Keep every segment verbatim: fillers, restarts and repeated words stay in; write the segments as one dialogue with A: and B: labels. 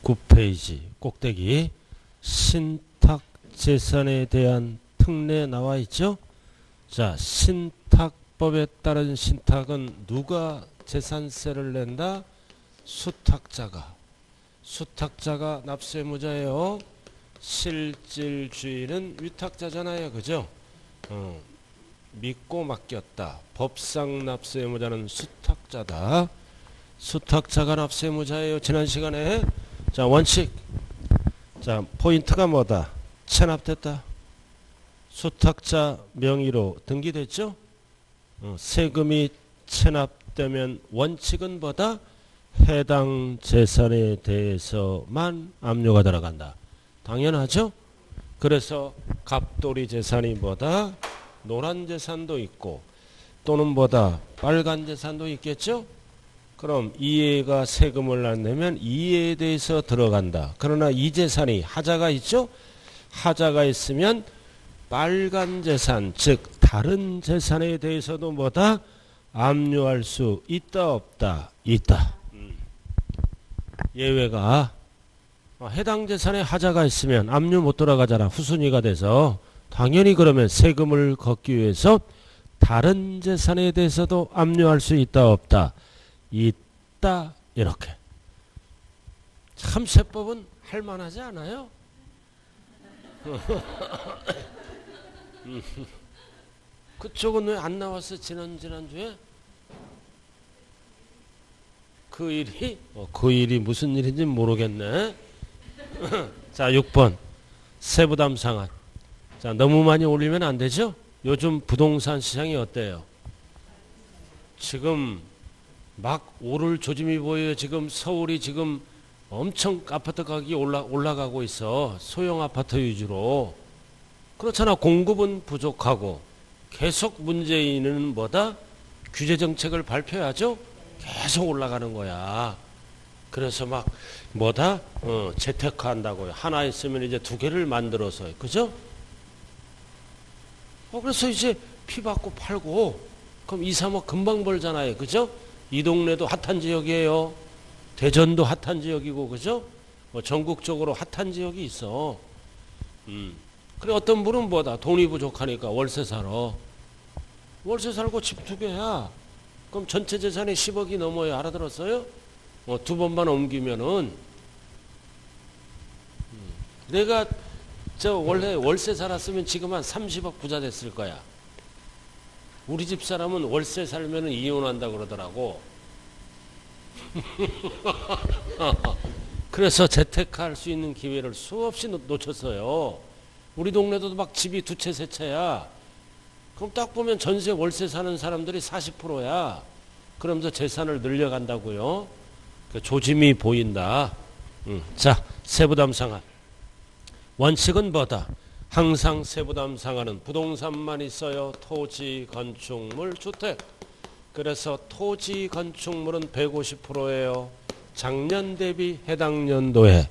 A: 이십구 페이지 꼭대기 신탁재산에 대한 특례 나와 있죠. 자, 신탁법에 따른 신탁은 누가 재산세를 낸다? 수탁자가. 수탁자가 납세무자예요. 실질주인은 위탁자잖아요. 그죠? 어, 믿고 맡겼다. 법상 납세무자는 수탁자다. 수탁자가 납세무자예요. 지난 시간에. 자, 원칙. 자, 포인트가 뭐다? 체납됐다. 수탁자 명의로 등기됐죠? 어, 세금이 체납되면 원칙은 뭐다? 해당 재산에 대해서만 압류가 들어간다. 당연하죠? 그래서 갑돌이 재산이 뭐다? 노란 재산도 있고 또는 뭐다? 빨간 재산도 있겠죠? 그럼 이해가 세금을 안 내면 이해에 대해서 들어간다. 그러나 이 재산이 하자가 있죠? 하자가 있으면 빨간 재산, 즉 다른 재산에 대해서도 뭐다? 압류할 수 있다 없다? 있다. 음. 예외가 해당 재산에 하자가 있으면 압류 못 들어가잖아. 후순위가 돼서. 당연히 그러면 세금을 걷기 위해서 다른 재산에 대해서도 압류할 수 있다 없다? 있다. 이렇게. 참 세법은 할만하지 않아요? 그쪽은 왜 안 나왔어? 지난 지난주에? 그 일이? 어, 그 일이 무슨 일인지 모르겠네. 자, 육 번 세부담 상한. 자, 너무 많이 올리면 안 되죠? 요즘 부동산 시장이 어때요? 지금 막 오를 조짐이 보여요. 지금 서울이 지금 엄청 아파트 가격이 올라, 올라가고 있어. 소형 아파트 위주로. 그렇잖아. 공급은 부족하고 계속 문재인은 뭐다? 규제 정책을 발표하죠? 계속 올라가는 거야. 그래서 막 뭐다? 어, 재테크 한다고요. 하나 있으면 이제 두 개를 만들어서. 그죠? 어, 그래서 이제 피 받고 팔고 그럼 이, 삼억 금방 벌잖아요. 그죠? 이 동네도 핫한 지역이에요. 대전도 핫한 지역이고, 그죠? 뭐 전국적으로 핫한 지역이 있어. 음. 그래, 어떤 분은 뭐다? 돈이 부족하니까 월세 살아. 월세 살고 집 두 개야. 그럼 전체 재산이 십억이 넘어요. 알아들었어요? 어, 두 번만 옮기면은. 음. 내가 저 원래 월세 살았으면 지금 한 삼십억 부자 됐을 거야. 우리 집 사람은 월세 살면은 이혼한다 그러더라고. 그래서 재테크할 수 있는 기회를 수없이 놓쳤어요. 우리 동네도 막 집이 두 채, 세 채야. 그럼 딱 보면 전세 월세 사는 사람들이 사십 퍼센트야. 그러면서 재산을 늘려간다고요. 조짐이 보인다. 음. 자, 세부담 상한. 원칙은 뭐다? 항상 세부담 상한은 부동산만 있어요. 토지, 건축물, 주택. 그래서 토지, 건축물은 백오십 퍼센트예요. 작년 대비 해당 연도에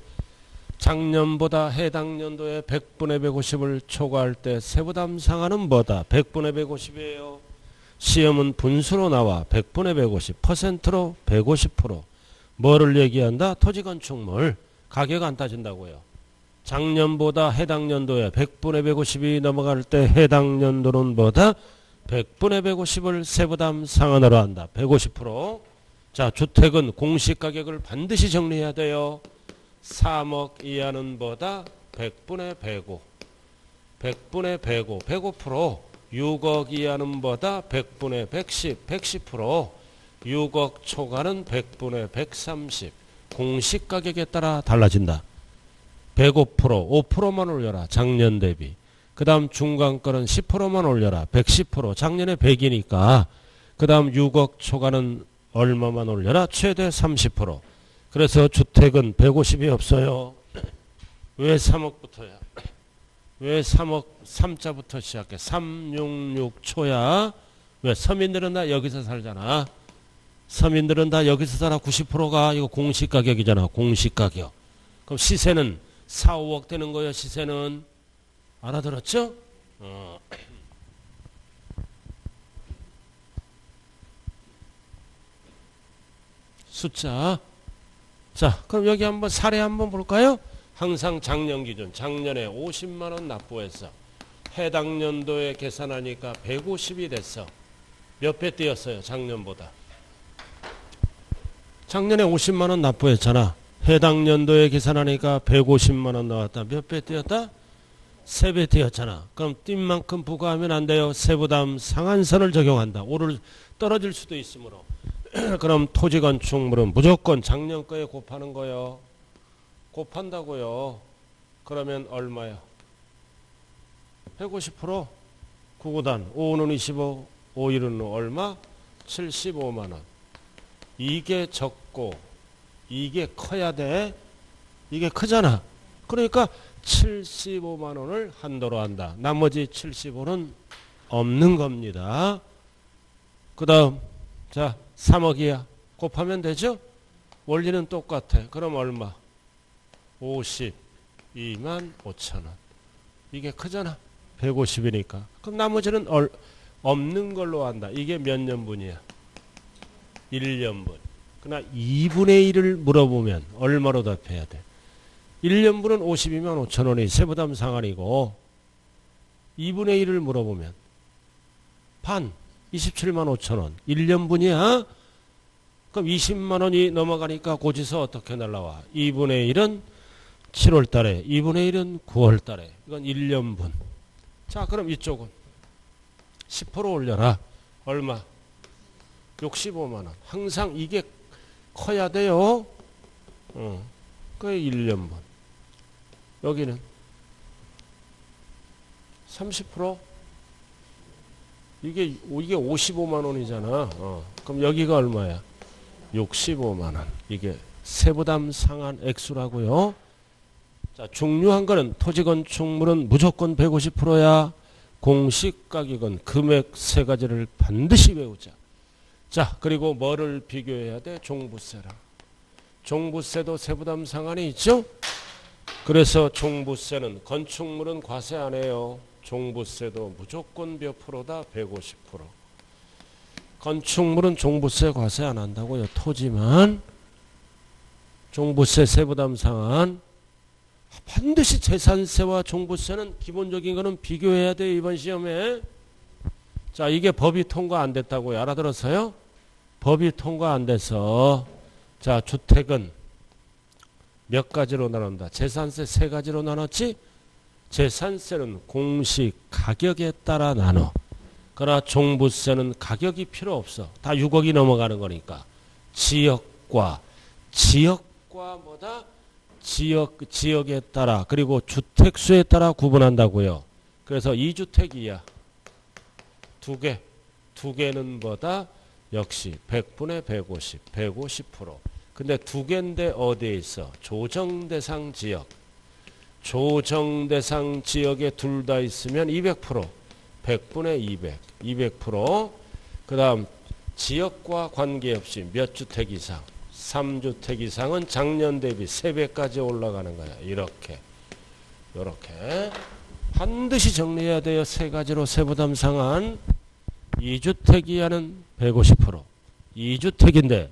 A: 작년보다 해당 연도에 백분의 백오십을 초과할 때 세부담 상한은 뭐다? 백분의 백오십이에요. 시험은 분수로 나와 백분의 백오십, 퍼센트로 백오십 퍼센트. 뭐를 얘기한다? 토지, 건축물. 가격 안 따진다고요. 작년보다 해당 연도에 백분의 백오십이 넘어갈 때 해당 연도는 뭐다? 백분의 백오십을 세부담 상한으로 한다. 백오십 퍼센트. 자, 주택은 공시가격을 반드시 정리해야 돼요. 삼억 이하는 뭐다? 백분의 백오. 백분의 백오. 백오 퍼센트. 육억 이하는 뭐다? 백분의 백십. 백십 퍼센트. 육억 초과는 백분의 백삼십. 공시가격에 따라 달라진다. 백오 퍼센트. 오 퍼센트만 올려라. 작년 대비. 그 다음 중간가는 십 퍼센트만 올려라. 백십 퍼센트. 작년에 백이니까. 그 다음 육억 초과는 얼마만 올려라? 최대 삼십 퍼센트. 그래서 주택은 백오십이 없어요. 왜 삼억부터야? 왜 삼억, 삼자부터 시작해? 삼백육십육 초야. 왜? 서민들은 다 여기서 살잖아. 서민들은 다 여기서 살아. 구십 퍼센트가 이거 공시가격이잖아. 공시가격. 그럼 시세는 사, 오억 되는 거예요. 시세는. 알아들었죠? 어. 숫자 자, 그럼 여기 한번 사례 한번 볼까요? 항상 작년 기준, 작년에 오십만 원 납부했어. 해당 연도에 계산하니까 백오십이 됐어. 몇 배 뛰었어요, 작년보다? 작년에 오십만 원 납부했잖아. 해당 연도에 계산하니까 백오십만 원 나왔다. 몇 배 뛰었다? 세 배 뛰었잖아. 그럼 뛴 만큼 부과하면 안 돼요. 세부담 상한선을 적용한다. 오를 떨어질 수도 있으므로. 그럼 토지 건축물은 무조건 작년 거에 곱하는 거요. 곱한다고요. 그러면 얼마야? 백오십 퍼센트. 구구단 오는 이십오, 오일은 얼마? 칠십오만 원. 이게 적고 이게 커야 돼. 이게 크잖아. 그러니까 칠십오만 원을 한도로 한다. 나머지 칠십오는 없는 겁니다. 그 다음 자 삼억이야. 곱하면 되죠? 원리는 똑같아. 그럼 얼마? 오십이만 오천 원. 이게 크잖아. 백오십이니까. 그럼 나머지는 얼, 없는 걸로 한다. 이게 몇 년분이야? 일 년분. 그러나 이분의 일을 물어보면 얼마로 답해야 돼? 일 년분은 오십이만 오천 원이 세부담 상한이고 이분의 일을 물어보면 반 이십칠만 오천 원. 일 년분이야? 그럼 이십만 원이 넘어가니까 고지서 어떻게 날라와? 이분의 일은 칠월 달에, 이분의 일은 구월 달에. 이건 일 년분. 자, 그럼 이쪽은 십 퍼센트 올려라. 얼마? 육십오만 원. 항상 이게 커야 돼요. 어. 그게 일 년분. 여기는 삼십 퍼센트? 이게, 이게 오십오만 원이잖아. 어. 그럼 여기가 얼마야? 육십오만 원. 이게 세부담 상한 액수라고요. 자, 중요한 거는 토지 건축물은 무조건 백오십 퍼센트야. 공시가격은 금액 세 가지를 반드시 외우자. 자, 그리고 뭐를 비교해야 돼? 종부세랑. 종부세도 세부담 상한이 있죠? 그래서 종부세는 건축물은 과세 안 해요. 종부세도 무조건 몇 프로다? 백오십 퍼센트. 건축물은 종부세 과세 안 한다고요. 토지만. 종부세 세부담 상한. 반드시 재산세와 종부세는 기본적인 거는 비교해야 돼요. 이번 시험에. 자, 이게 법이 통과 안 됐다고요. 알아들었어요? 법이 통과 안 돼서 자, 주택은 몇 가지로 나눈다? 재산세 세 가지로 나눴지? 재산세는 공시 가격에 따라 나눠. 그러나 종부세는 가격이 필요 없어. 다 육억이 넘어가는 거니까. 지역과 지역과 뭐다? 지역 지역에 따라 그리고 주택수에 따라 구분한다고요. 그래서 이 주택이야. 두 개. 두 개는 뭐다? 역시 백분의 백오십. 백오십 퍼센트. 근데 두 개인데 어디에 있어? 조정대상 지역. 조정대상 지역에 둘 다 있으면 이백 퍼센트. 백분의 이백. 이백 퍼센트. 그 다음 지역과 관계없이 몇 주택 이상? 삼 주택 이상은 작년 대비 세 배까지 올라가는 거야. 이렇게. 이렇게. 반드시 정리해야 돼요. 세 가지로 세부담 상한. 이 주택 이하는 백오십 퍼센트. 이 주택인데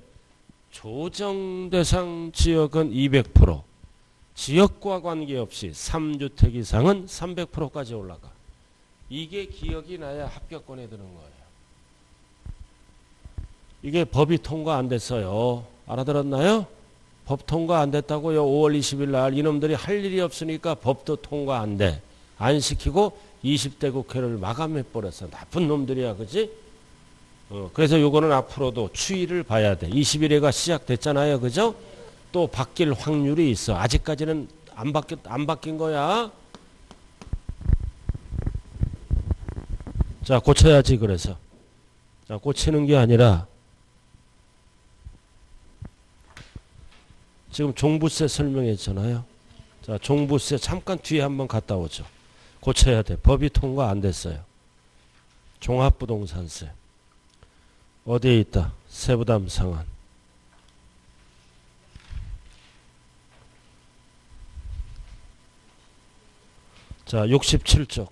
A: 조정대상 지역은 이백 퍼센트. 지역과 관계없이 삼 주택 이상은 삼백 퍼센트까지 올라가. 이게 기억이 나야 합격권에 드는 거예요. 이게 법이 통과 안 됐어요. 알아들었나요? 법 통과 안 됐다고요. 오월 이십일 날 이놈들이 할 일이 없으니까 법도 통과 안 돼. 안 시키고 이십 대 국회를 마감해버렸어. 나쁜 놈들이야. 그지? 어, 그래서 요거는 앞으로도 추이를 봐야 돼. 이십 일회가 시작됐잖아요. 그죠? 또 바뀔 확률이 있어. 아직까지는 안 바뀌, 안 바뀐 거야. 자, 고쳐야지. 그래서. 자, 고치는 게 아니라 지금 종부세 설명했잖아요. 자, 종부세 잠깐 뒤에 한번 갔다 오죠. 고쳐야 돼. 법이 통과 안 됐어요. 종합부동산세. 어디에 있다? 세부담 상한. 자, 육십칠 쪽.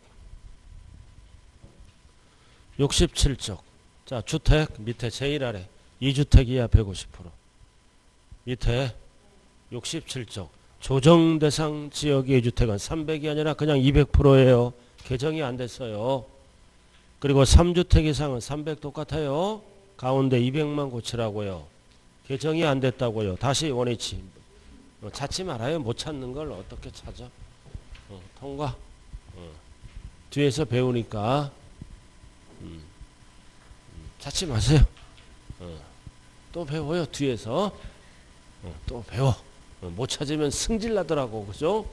A: 육십칠 쪽. 자, 주택 밑에 제일 아래. 이 주택이야 백오십 퍼센트. 밑에 육십칠 쪽. 조정 대상 지역의 주택은 삼백이 아니라 그냥 이백 퍼센트예요. 개정이 안 됐어요. 그리고 삼 주택 이상은 삼백 똑같아요. 가운데 이백만 고치라고요. 개정이 안 됐다고요. 다시 원위치. 어, 찾지 말아요. 못 찾는 걸 어떻게 찾아. 어, 통과. 어. 뒤에서 배우니까 음. 음, 찾지 마세요. 어. 또 배워요. 뒤에서 어, 또 배워. 어, 못 찾으면 승질 나더라고. 그죠?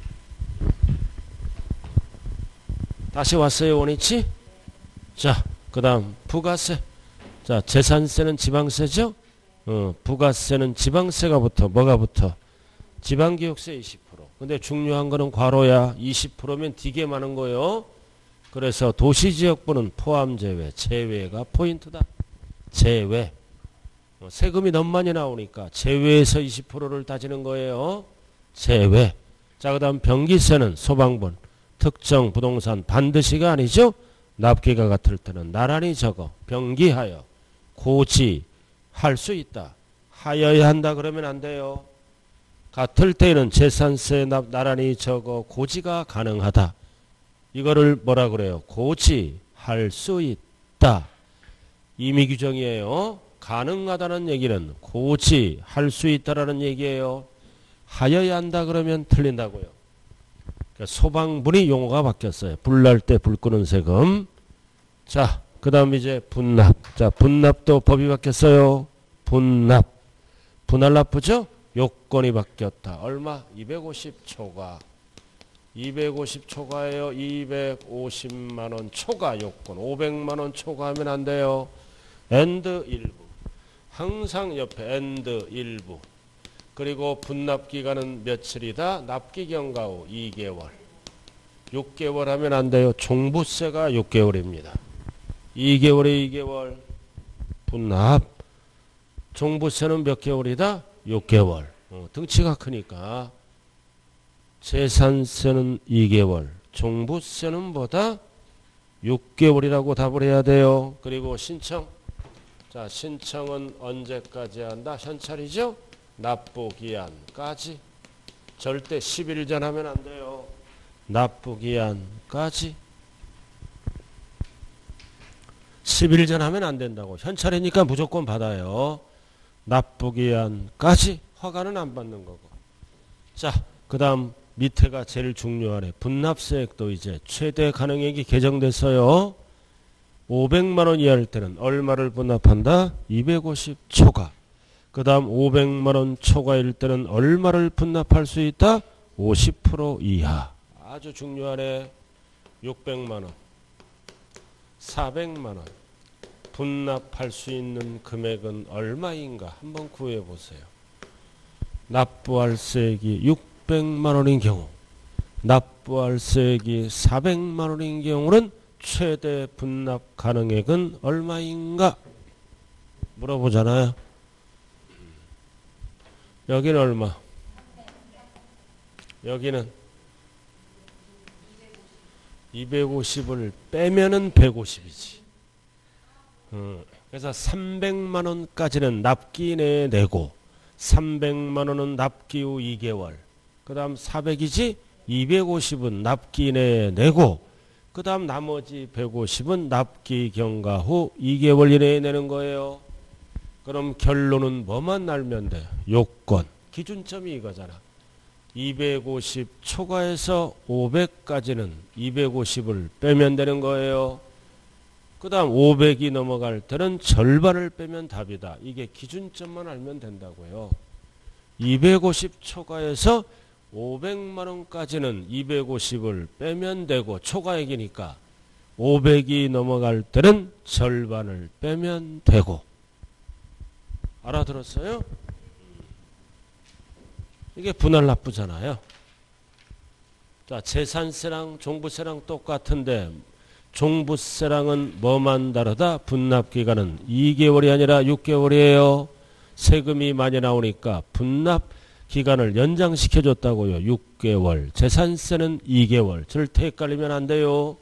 A: 다시 왔어요. 원위치. 자, 그 다음 부가세. 자, 재산세는 지방세죠. 어, 부가세는 지방세가 붙어. 뭐가 붙어? 지방교육세 이십 퍼센트. 근데 중요한 거는 괄호야. 이십 퍼센트면 되게 많은 거요. 그래서 도시지역부는 포함 제외. 제외가 포인트다. 제외. 어, 세금이 너무 많이 나오니까 제외에서 이십 퍼센트를 따지는 거예요. 제외. 자, 그 다음 병기세는 소방분. 특정 부동산 반드시가 아니죠. 납기가 같을 때는 나란히 적어. 병기하여. 고지. 할 수 있다. 하여야 한다 그러면 안 돼요. 같을 때에는 재산세 납 나란히 적어 고지가 가능하다. 이거를 뭐라 그래요? 고지할 수 있다. 임의 규정이에요. 가능하다는 얘기는 고지할 수 있다라는 얘기예요. 하여야 한다 그러면 틀린다고요. 그러니까 소방분이 용어가 바뀌었어요. 불 날 때 불 끄는 세금. 자, 그 다음 이제 분납. 자, 분납도 법이 바뀌었어요. 분납. 분할 납부죠? 요건이 바뀌었다. 얼마? 이백오십 초과. 이백오십 초과예요. 이백오십만 원 초과 요건. 오백만 원 초과하면 안 돼요. 엔드 일부. 항상 옆에 엔드 일부. 그리고 분납 기간은 며칠이다? 납기 경과 후 이 개월. 육 개월 하면 안 돼요. 종부세가 육 개월입니다. 이 개월에 이 개월. 분납. 종부세는 몇 개월이다? 육 개월. 어, 등치가 크니까. 재산세는 이 개월. 종부세는 뭐다? 육 개월이라고 답을 해야 돼요. 그리고 신청. 자, 신청은 언제까지 한다? 현찰이죠? 납부기한까지. 절대 십 일 전 하면 안 돼요. 납부기한까지. 십 일 전 하면 안 된다고. 현찰이니까 무조건 받아요. 납부기한까지. 허가는 안 받는 거고. 자, 그 다음 밑에가 제일 중요하네. 분납세액도 이제 최대 가능액이 개정됐어요. 오백만 원 이하일 때는 얼마를 분납한다? 이백오십 초과. 그 다음 오백만 원 초과일 때는 얼마를 분납할 수 있다? 오십 퍼센트 이하. 아주 중요하네. 육백만 원. 사백만 원. 분납할 수 있는 금액은 얼마인가? 한번 구해 보세요. 납부할세액이 육백만 원인 경우, 납부할세액이 사백만 원인 경우는 최대 분납 가능액은 얼마인가? 물어보잖아요. 여기는 얼마? 여기는 이백오십을 빼면은 백오십이지. 음, 그래서 삼백만 원까지는 납기 내에 내고 삼백만 원은 납기 후 이 개월. 그 다음 사백이지? 이백오십은 납기 내에 내고 그 다음 나머지 백오십은 납기 경과 후 이 개월 이내에 내는 거예요. 그럼 결론은 뭐만 알면 돼? 요건. 기준점이 이거잖아. 이백오십 초과해서 오백까지는 이백오십을 빼면 되는 거예요. 그 다음 오백이 넘어갈 때는 절반을 빼면 답이다. 이게 기준점만 알면 된다고요. 이백오십 초과해서 오백만 원까지는 이백오십을 빼면 되고 초과액이니까 오백이 넘어갈 때는 절반을 빼면 되고. 알아들었어요? 이게 분할 납부잖아요. 자, 재산세랑 종부세랑 똑같은데 종부세랑은 뭐만 다르다? 분납기간은 이 개월이 아니라 육 개월이에요. 세금이 많이 나오니까 분납기간을 연장시켜줬다고요. 육 개월. 재산세는 이 개월. 절대 헷갈리면 안 돼요.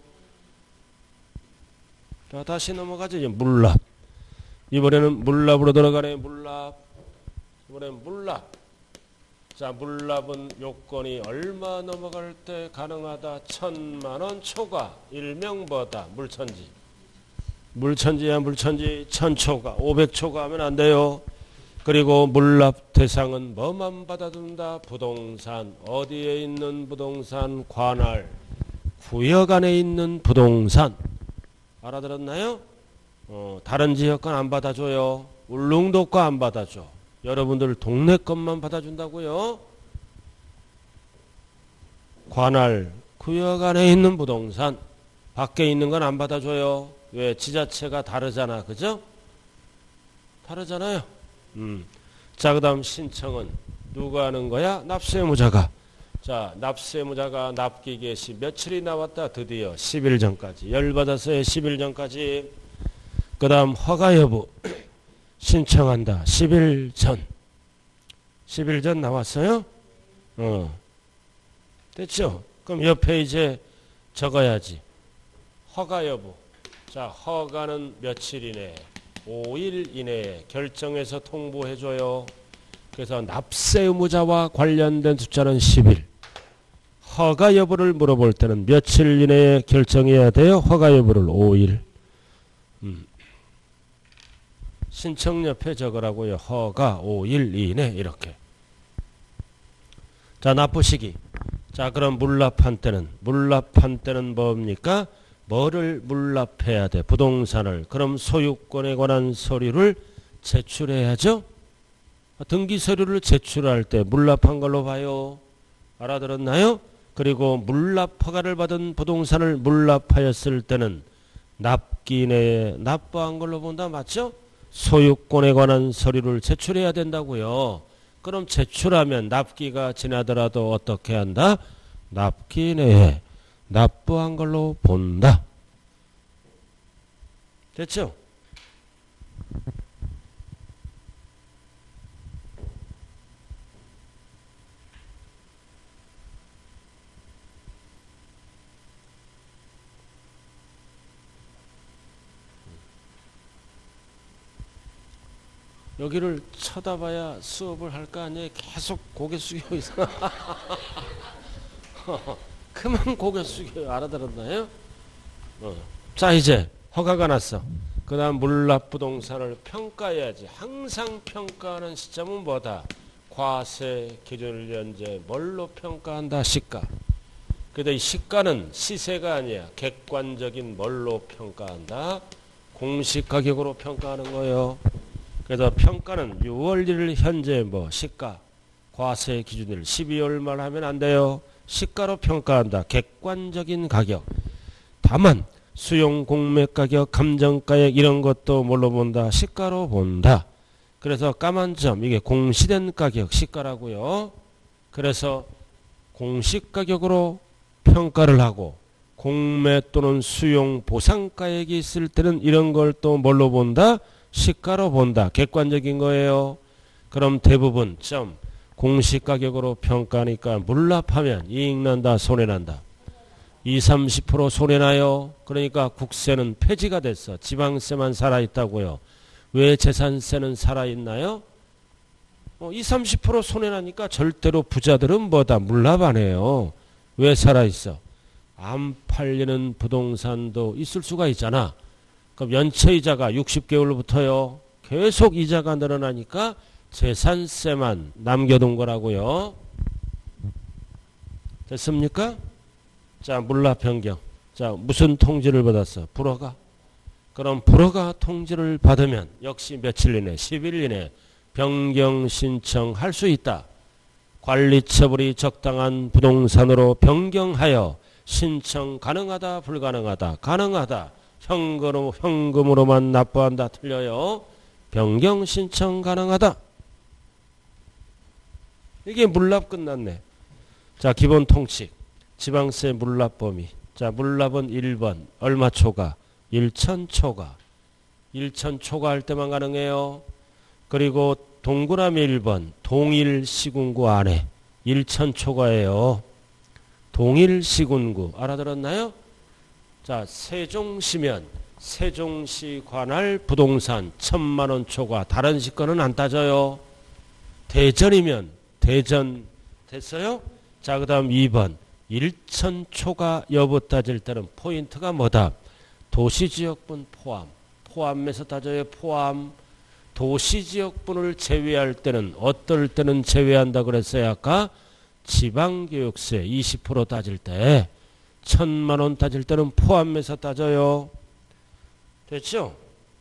A: 자, 다시 넘어가죠. 이제 물납. 이번에는 물납으로 들어가네. 물납. 이번에는 물납. 자, 물납은 요건이 얼마 넘어갈 때 가능하다? 천만 원 초과, 일명 뭐다? 물천지. 물천지야 물천지. 천초과, 오백초과 하면 안 돼요. 그리고 물납 대상은 뭐만 받아준다? 부동산. 어디에 있는 부동산? 관할. 구역 안에 있는 부동산. 알아들었나요? 어, 다른 지역 건 안 받아줘요. 울릉도 거 안 받아줘. 여러분들 동네 것만 받아준다고요. 관할 구역 안에 있는 부동산 밖에 있는 건 안 받아줘요. 왜? 지자체가 다르잖아. 그죠? 다르잖아요. 음. 자, 그 다음 신청은 누가 하는 거야? 납세무자가. 자, 납세무자가 납기 개시 며칠이 나왔다? 드디어 십 일 전까지. 열받아서의 십 일 전까지. 그 다음 허가 여부 신청한다. 십 일 전. 십 일 전 나왔어요? 어. 됐죠? 그럼 옆에 이제 적어야지. 허가 여부. 자, 허가는 며칠 이내? 오 일 이내에 결정해서 통보해줘요. 그래서 납세 의무자와 관련된 숫자는 십 일. 허가 여부를 물어볼 때는 며칠 이내에 결정해야 돼요? 허가 여부를 오 일. 음. 신청 옆에 적으라고요. 허가 오 일 이내 이렇게. 자, 납부 시기. 자, 그럼 물납한 때는 물납한 때는 뭡니까? 뭐를 물납해야 돼? 부동산을. 그럼 소유권에 관한 서류를 제출해야죠. 등기 서류를 제출할 때 물납한 걸로 봐요. 알아들었나요? 그리고 물납 허가를 받은 부동산을 물납하였을 때는 납기 내에 납부한 걸로 본다. 맞죠? 소유권에 관한 서류를 제출해야 된다고요. 그럼 제출하면 납기가 지나더라도 어떻게 한다? 납기 내에 납부한 걸로 본다. 됐죠? 여기를 쳐다봐야 수업을 할 거 아니에요. 계속 고개 숙여 있어. 그만 고개 숙여요. 알아들었나요? 어. 자, 이제 허가가 났어. 그 다음 물납부동산을 평가해야지. 항상 평가하는 시점은 뭐다? 과세 기준을 현재 뭘로 평가한다? 시가. 근데 이 시가는 시세가 아니야. 객관적인 뭘로 평가한다? 공시가격으로 평가하는 거예요. 그래서 평가는 유월 일 일 현재 뭐 시가 과세 기준일 십이월 말 하면 안 돼요. 시가로 평가한다. 객관적인 가격. 다만 수용 공매 가격, 감정가액 이런 것도 뭘로 본다? 시가로 본다. 그래서 까만 점 이게 공시된 가격 시가라고요. 그래서 공시 가격으로 평가를 하고 공매 또는 수용 보상가액이 있을 때는 이런 걸 또 뭘로 본다? 시가로 본다. 객관적인 거예요. 그럼 대부분 점 공시가격으로 평가하니까 물납하면 이익난다 손해난다. 이십, 삼십 퍼센트 손해나요. 그러니까 국세는 폐지가 됐어. 지방세만 살아있다고요. 왜 재산세는 살아있나요? 어, 이십, 삼십 퍼센트 손해나니까 절대로 부자들은 뭐다? 물납 안 해요. 왜 살아있어? 안 팔리는 부동산도 있을 수가 있잖아. 그럼 연체이자가 육십 개월부터요. 계속 이자가 늘어나니까 재산세만 남겨둔 거라고요. 됐습니까? 자, 물납 변경. 자, 무슨 통지를 받았어? 불허가. 그럼 불허가 통지를 받으면 역시 며칠 이내, 십 일 이내 변경 신청할 수 있다. 관리처분이 적당한 부동산으로 변경하여 신청 가능하다, 불가능하다, 가능하다. 현금으로, 현금으로만 납부한다. 틀려요. 변경 신청 가능하다. 이게 물납 끝났네. 자, 기본 통칙. 지방세 물납 범위. 자, 물납은 일 번. 얼마 초과? 천 초과. 천 초과할 때만 가능해요. 그리고 동그라미 일 번. 동일 시군구 안에. 천 초과예요. 동일 시군구. 알아들었나요? 자, 세종시면 세종시 관할 부동산 천만 원 초과. 다른 시 거는 안 따져요. 대전이면 대전 됐어요? 자, 그 다음 이 번 일천 초가 여부 따질 때는 포인트가 뭐다? 도시지역분 포함. 포함에서 따져요. 포함. 도시지역분을 제외할 때는 어떨 때는 제외한다 그랬어요. 아까 지방교육세 이십 퍼센트 따질 때 천만 원 따질 때는 포함해서 따져요. 됐죠?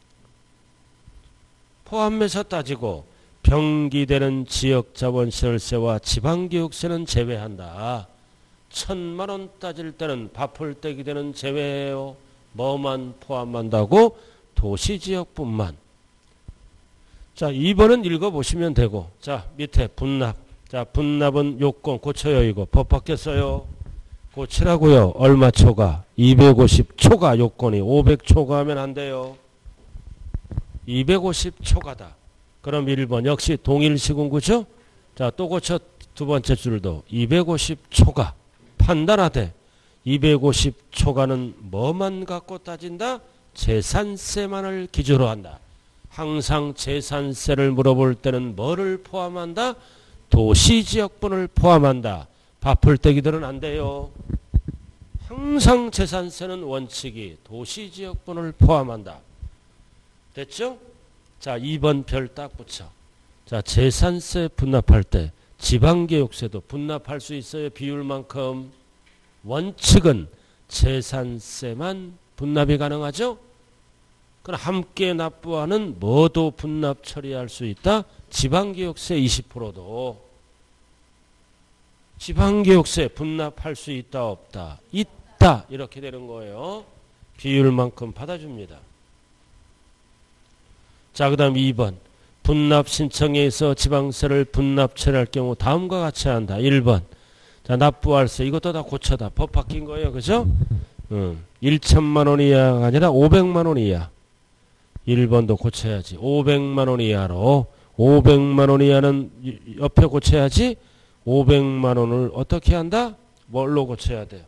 A: 포함해서 따지고 병기되는 지역자본시설세와 지방교육세는 제외한다. 천만 원 따질 때는 밥풀떼기 되는 제외해요. 뭐만 포함한다고? 도시지역분만. 자, 이 번은 읽어보시면 되고. 자, 밑에 분납. 자, 분납은 요건 고쳐요. 이거 법 바뀌었어요. 고치라고요. 얼마 초과? 이백오십 초과 요건이. 오백 초과하면 안 돼요. 이백오십 초과다. 그럼 일 번 역시 동일시군구죠? 자, 또 고쳐. 두 번째 줄도 이백오십 초과. 판단하되 이백오십 초과는 뭐만 갖고 따진다? 재산세만을 기준으로 한다. 항상 재산세를 물어볼 때는 뭐를 포함한다? 도시지역분을 포함한다. 밥풀떼기들은 안 돼요. 항상 재산세는 원칙이 도시지역분을 포함한다. 됐죠? 자, 이 번 별 딱 붙여. 자, 재산세 분납할 때 지방교육세도 분납할 수 있어요. 비율만큼. 원칙은 재산세만 분납이 가능하죠. 그럼 함께 납부하는 뭐도 분납 처리할 수 있다. 지방교육세 이십 퍼센트도. 지방교육세 분납할 수 있다 없다? 있다. 이렇게 되는 거예요. 비율만큼 받아줍니다. 자, 그 다음 이 번 분납 신청에서 지방세를 분납 처리할 경우 다음과 같이 한다. 일 번 자, 납부할세 이것도 다 고쳐다. 법 바뀐 거예요. 그죠? 음, 천만 원 이하가 아니라 오백만 원 이하. 일 번도 고쳐야지. 오백만 원 이하로. 오백만 원 이하는 옆에 고쳐야지. 오백만 원을 어떻게 한다? 뭘로 고쳐야 돼요?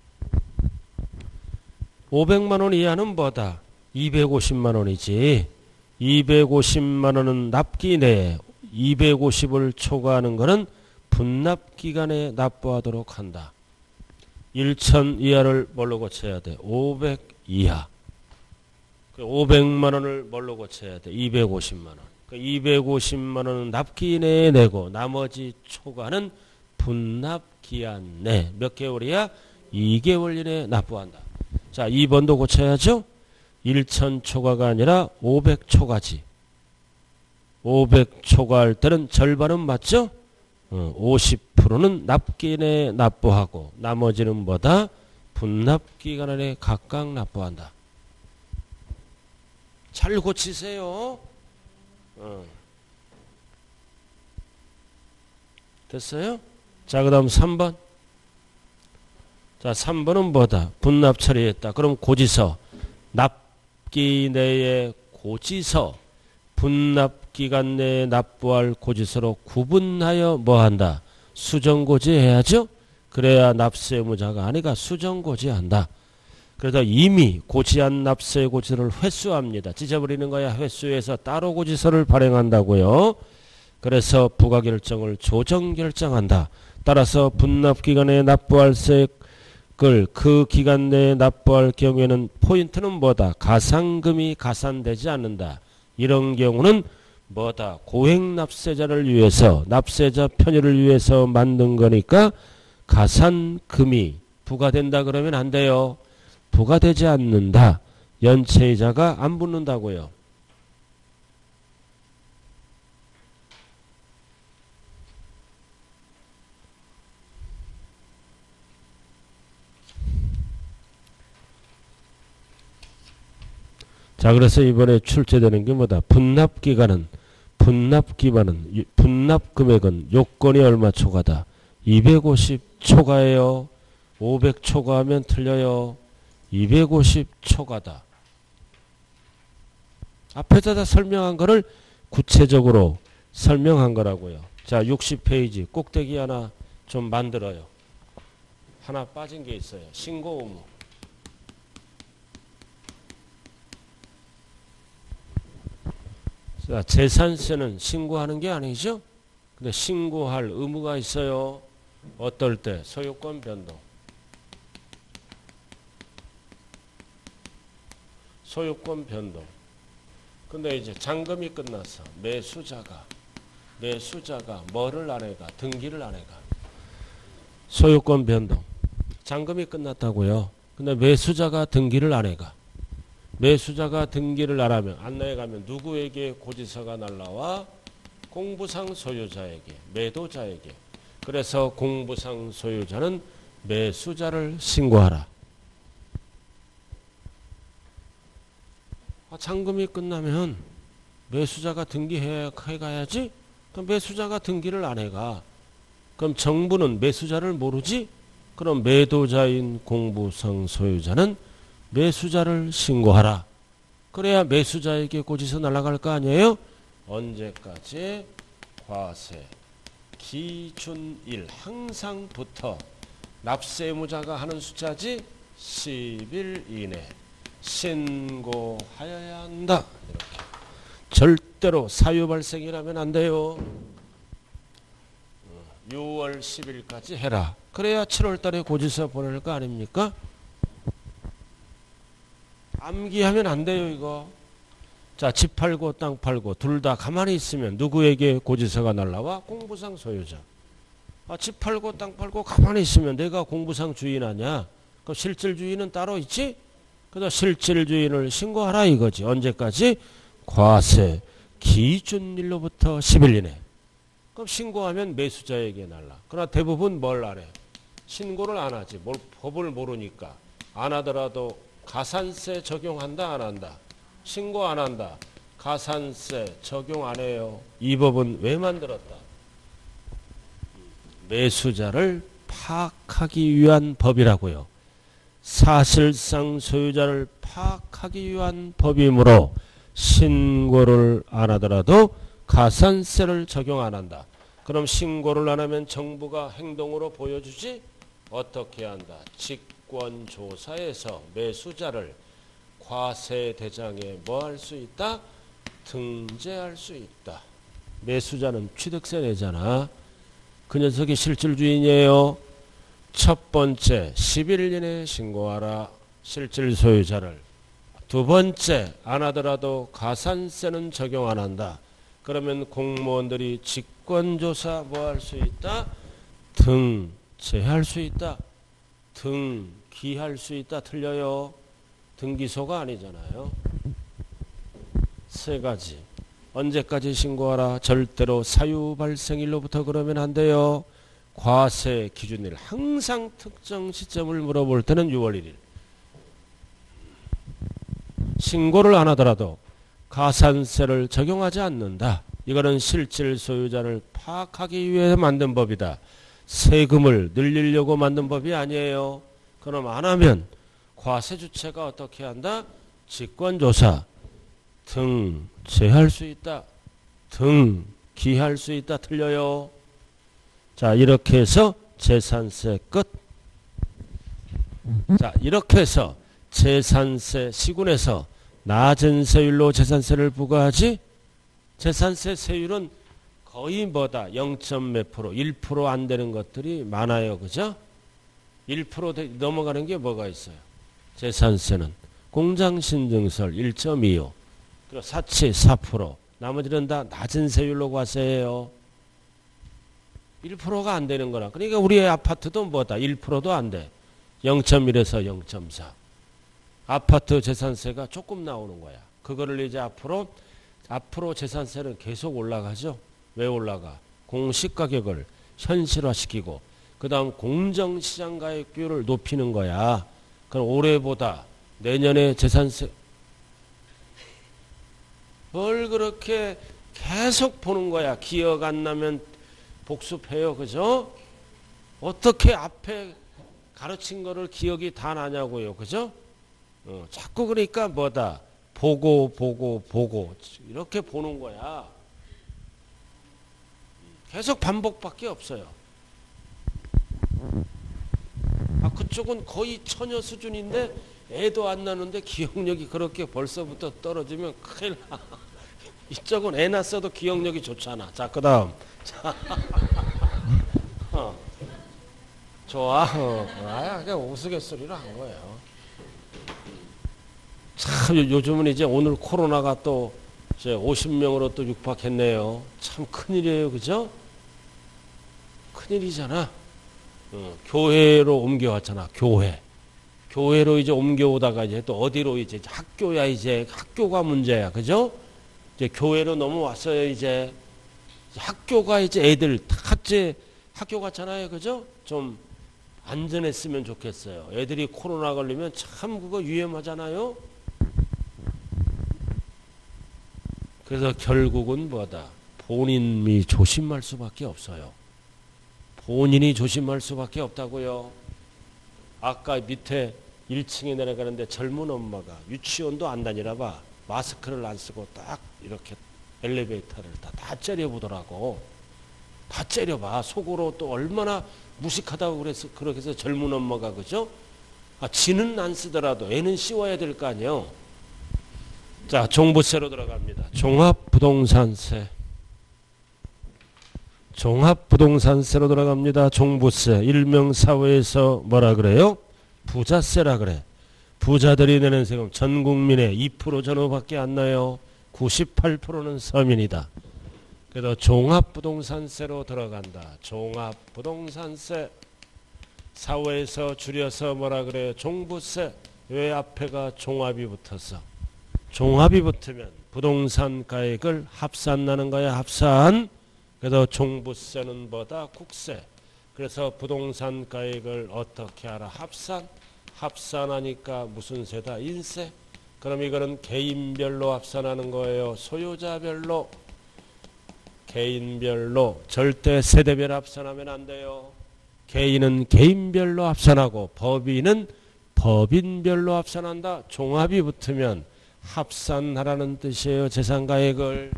A: 오백만 원 이하는 뭐다? 이백오십만 원이지. 이백오십만 원은 납기 내에 이백오십을 초과하는 것은 분납기간에 납부하도록 한다. 천 이하를 뭘로 고쳐야 돼? 오백 이하. 오백만 원을 뭘로 고쳐야 돼? 이백오십만 원. 이백오십만 원은 납기 내에 내고 나머지 초과는 분납기한 내. 몇 개월이야? 이 개월 이내에 납부한다. 자, 이 번도 고쳐야죠? 천 초과가 아니라 오백 초과지. 오백 초과할 때는 절반은 맞죠? 어, 오십 퍼센트는 납기 내에 납부하고 나머지는 뭐다? 분납기간 안에 각각 납부한다. 잘 고치세요. 어. 됐어요? 자, 그 다음 삼 번. 자, 삼 번은 뭐다? 분납 처리했다. 그럼 고지서. 납기 내에 고지서. 분납기간 내에 납부할 고지서로 구분하여 뭐한다? 수정고지 해야죠? 그래야 납세 의무자가 아니가 수정고지 한다. 그래서 이미 고지한 납세 고지서를 회수합니다. 찢어버리는 거야. 회수해서 따로 고지서를 발행한다고요. 그래서 부과결정을 조정결정한다. 따라서 분납기간에 납부할 세액을 그 기간 내에 납부할 경우에는 포인트는 뭐다? 가산금이 가산되지 않는다. 이런 경우는 뭐다? 고액납세자를 위해서 납세자 편의를 위해서 만든 거니까 가산금이 부과된다 그러면 안 돼요. 부과되지 않는다. 연체이자가 안 붙는다고요. 자, 그래서 이번에 출제되는 게 뭐다? 분납기간은 분납기간은 분납금액은 요건이 얼마 초과다? 이백오십 초과예요. 오백 초과하면 틀려요. 이백오십 초과다. 앞에다 다 설명한 거를 구체적으로 설명한 거라고요. 자, 육십 페이지 꼭대기 하나 좀 만들어요. 하나 빠진 게 있어요. 신고 의무. 자, 재산세는 신고하는 게 아니죠. 근데 신고할 의무가 있어요. 어떨 때? 소유권 변동. 소유권 변동. 근데 이제 잔금이 끝났어. 매수자가 매수자가 뭐를 안 해가? 등기를 안 해가. 소유권 변동. 잔금이 끝났다고요. 근데 매수자가 등기를 안 해가. 매수자가 등기를 안 하면 안 해가면 누구에게 고지서가 날라와? 공부상 소유자에게, 매도자에게. 그래서 공부상 소유자는 매수자를 신고하라. 아, 잔금이 끝나면 매수자가 등기해 가야지. 그럼 매수자가 등기를 안 해가. 그럼 정부는 매수자를 모르지? 그럼 매도자인 공부상 소유자는 매수자를 신고하라. 그래야 매수자에게 고지서 날아갈 거 아니에요? 언제까지? 과세 기준일 항상 붙어 납세의무자가 하는 숫자지 십 일 이내 신고하여야 한다. 이렇게. 절대로 사유 발생이라면 안 돼요. 유월 십 일까지 해라. 그래야 칠월 달에 고지서 보낼 거 아닙니까? 암기하면 안 돼요, 이거. 자, 집 팔고 땅 팔고 둘 다 가만히 있으면 누구에게 고지서가 날라와? 공부상 소유자. 아, 집 팔고 땅 팔고 가만히 있으면 내가 공부상 주인 아냐? 그 실질 주인은 따로 있지? 그래서 실질 주인을 신고하라 이거지. 언제까지? 과세 기준일로부터 십 일 이내. 그럼 신고하면 매수자에게 날라. 그러나 대부분 뭘 안 해? 신고를 안 하지. 뭘, 법을 모르니까. 안 하더라도 가산세 적용한다 안 한다? 신고 안 한다. 가산세 적용 안 해요. 이 법은 왜 만들었다? 매수자를 파악하기 위한 법이라고요. 사실상 소유자를 파악하기 위한 법이므로 신고를 안 하더라도 가산세를 적용 안 한다. 그럼 신고를 안 하면 정부가 행동으로 보여주지? 어떻게 한다? 직권조사에서 매수자를 과세 대장에 뭐 할 수 있다? 등재할 수 있다. 매수자는 취득세 내잖아. 그 녀석이 실질 주인이에요. 첫 번째, 십 일 이내에 신고하라. 실질 소유자를. 두 번째, 안 하더라도 가산세는 적용 안 한다. 그러면 공무원들이 직권조사 뭐 할 수 있다? 등재할 수 있다. 등기할 수 있다. 틀려요. 등기소가 아니잖아요. 세 가지. 언제까지 신고하라? 절대로 사유 발생일로부터 그러면 안 돼요. 과세 기준일 항상 특정 시점을 물어볼 때는 유월 일 일. 신고를 안 하더라도 가산세를 적용하지 않는다. 이거는 실질 소유자를 파악하기 위해 만든 법이다. 세금을 늘리려고 만든 법이 아니에요. 그럼 안 하면 과세 주체가 어떻게 한다? 직권조사 등재할 수 있다. 등기할 수 있다. 틀려요. 자, 이렇게 해서 재산세 끝. 자, 이렇게 해서 재산세 시군에서 낮은 세율로 재산세를 부과하지. 재산세 세율은 거의 뭐다? 영 점 몇 프로, 일 퍼센트 안 되는 것들이 많아요. 그죠? 일 퍼센트 넘어가는 게 뭐가 있어요? 재산세는 공장신증설 일 점 이오, 그리고 사치 사 퍼센트, 나머지는 다 낮은 세율로 과세해요. 일 퍼센트가 안 되는 거라. 그러니까 우리의 아파트도 뭐다? 일 퍼센트도 안 돼. 영 점 일에서 영 점 사. 아파트 재산세가 조금 나오는 거야. 그거를 이제 앞으로 앞으로 재산세는 계속 올라가죠. 왜 올라가? 공시가격을 현실화시키고 그 다음 공정시장가액 비율을 높이는 거야. 그럼 올해보다 내년에 재산세 뭘 그렇게 계속 보는 거야. 기억 안 나면 복습해요. 그죠? 어떻게 앞에 가르친 거를 기억이 다 나냐고요. 그죠? 어, 자꾸 그러니까 뭐다? 보고 보고 보고 이렇게 보는 거야. 계속 반복밖에 없어요. 아, 그쪽은 거의 처녀 수준인데 애도 안 나는데 기억력이 그렇게 벌써부터 떨어지면 큰일 나. 이쪽은 애 낳았어도 기억력이 좋잖아. 자, 그 다음. 자, 어. 좋아. 어. 아, 그냥 우스갯소리로 한 거예요. 참, 요즘은 이제 오늘 코로나가 또 이제 오십 명으로 또 육박했네요. 참 큰일이에요. 그죠? 큰일이잖아. 어, 교회로 옮겨왔잖아. 교회. 교회로 이제 옮겨오다가 이제 또 어디로 이제 학교야. 이제 학교가 문제야. 그죠? 이제 교회로 넘어왔어요. 이제 학교가 이제 애들 다 이제 학교 갔잖아요. 그죠? 좀 안전했으면 좋겠어요. 애들이 코로나 걸리면 참 그거 위험하잖아요. 그래서 결국은 뭐다? 본인이 조심할 수밖에 없어요. 본인이 조심할 수밖에 없다고요. 아까 밑에 일 층에 내려가는데 젊은 엄마가 유치원도 안 다니나 봐. 마스크를 안 쓰고 딱 이렇게 엘리베이터를 다, 다 째려보더라고. 다 째려봐. 속으로 또 얼마나 무식하다고 그래서 그렇게 해서 젊은 엄마가 그죠? 아, 지는 안 쓰더라도 애는 씌워야 될 거 아니에요. 자, 종부세로 들어갑니다. 종합부동산세. 종합부동산세로 들어갑니다. 종부세. 일명 사회에서 뭐라 그래요? 부자세라 그래. 부자들이 내는 세금 전 국민의 이 퍼센트 전후밖에 안 나요. 구십팔 퍼센트는 서민이다. 그래서 종합부동산세로 들어간다. 종합부동산세. 사회에서 줄여서 뭐라 그래요? 종부세. 왜 앞에가 종합이 붙었어? 종합이 붙으면 부동산 가액을 합산나는 거야. 합산. 그래서 종부세는 뭐다? 국세. 그래서 부동산 가액을 어떻게 알아? 합산. 합산하니까 무슨 세다? 인세. 그럼 이거는 개인별로 합산하는 거예요. 소유자별로. 개인별로. 절대 세대별 합산하면 안 돼요. 개인은 개인별로 합산하고 법인은 법인별로 합산한다. 종합이 붙으면 합산하라는 뜻이에요. 재산가액을.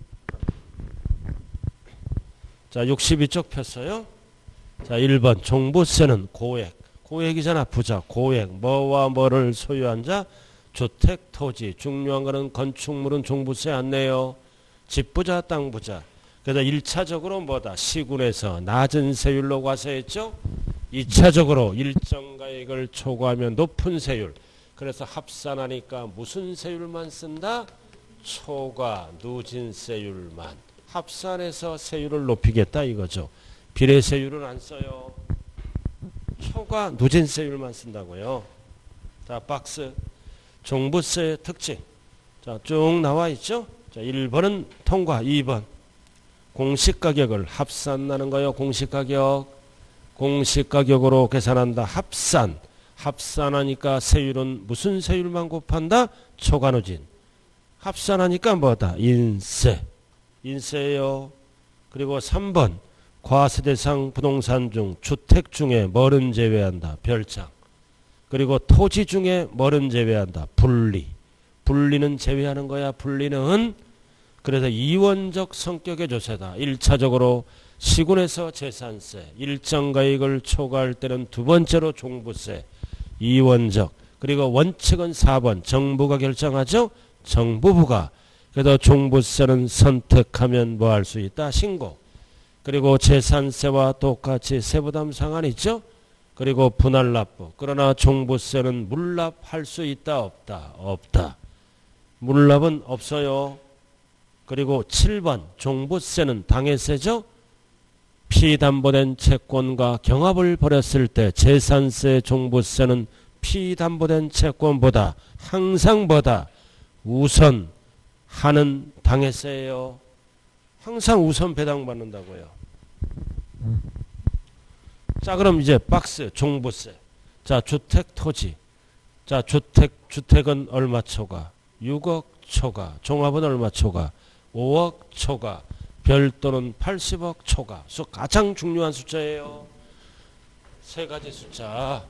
A: 자, 육십이 쪽 폈어요. 자, 일 번 종부세는 고액. 고액이잖아. 부자. 고액. 뭐와 뭐를 소유한 자? 주택, 토지. 중요한 거는 건축물은 종부세 안 내요. 집부자, 땅부자. 그래서 일 차적으로 뭐다? 시군에서 낮은 세율로 과세했죠. 이 차적으로 일정 가액을 초과하면 높은 세율. 그래서 합산하니까 무슨 세율만 쓴다? 초과 누진세율만. 합산해서 세율을 높이겠다 이거죠. 비례세율은 안 써요. 초과 누진세율만 쓴다고요. 자, 박스. 종부세의 특징. 자, 쭉 나와 있죠. 자, 일 번은 통과. 이 번. 공시가격을 합산하는 거예요. 공시가격. 공시가격으로 계산한다. 합산. 합산하니까 세율은 무슨 세율만 곱한다? 초과누진. 합산하니까 뭐다? 인세. 인세예요. 그리고 삼 번 과세대상 부동산 중 주택 중에 뭐를 제외한다? 별장. 그리고 토지 중에 뭐를 제외한다? 분리. 분리는 제외하는 거야. 분리는. 그래서 이원적 성격의 조세다. 일 차적으로 시군에서 재산세. 일정 가액을 초과할 때는 두 번째로 종부세. 이원적. 그리고 원칙은 사 번 정부가 결정하죠. 정부부가. 그래서 종부세는 선택하면 뭐 할 수 있다? 신고. 그리고 재산세와 똑같이 세부담 상한 있죠. 그리고 분할납부. 그러나 종부세는 물납할 수 있다? 없다? 없다. 물납은 없어요. 그리고 칠 번 종부세는 당해세죠. 피담보된 채권과 경합을 벌였을 때 재산세 종부세는 피담보된 채권보다 항상 보다 우선 하는 당해세예요. 항상 우선 배당받는다고요. 자, 그럼 이제 박스 종부세. 자, 주택 토지. 자, 주택 주택은 얼마 초과? 육억 초과. 종합은 얼마 초과? 오억 초과. 별도는 팔십억 초과. 수 가장 중요한 숫자예요. 세 가지 숫자.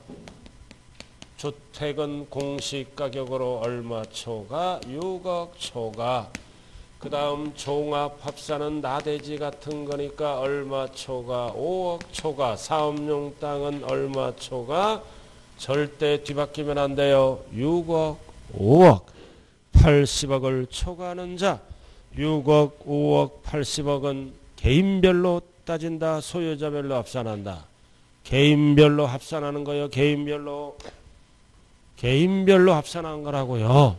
A: 주택은 공시가격으로 얼마 초과? 육억 초과. 그 다음 종합합산은 나대지 같은 거니까 얼마 초과? 오억 초과. 사업용 땅은 얼마 초과? 절대 뒤바뀌면 안 돼요. 육억, 오억, 팔십억을 초과하는 자. 육억, 오억, 팔십억은 개인별로 따진다, 소유자별로 합산한다. 개인별로 합산하는 거요. 개인별로. 개인별로 합산한 거라고요.